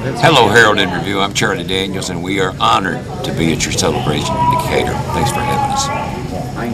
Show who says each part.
Speaker 1: Hello, Herald in Review. I'm Charlie Daniels, and we are honored to be at your celebration in Decatur. Thanks for having us.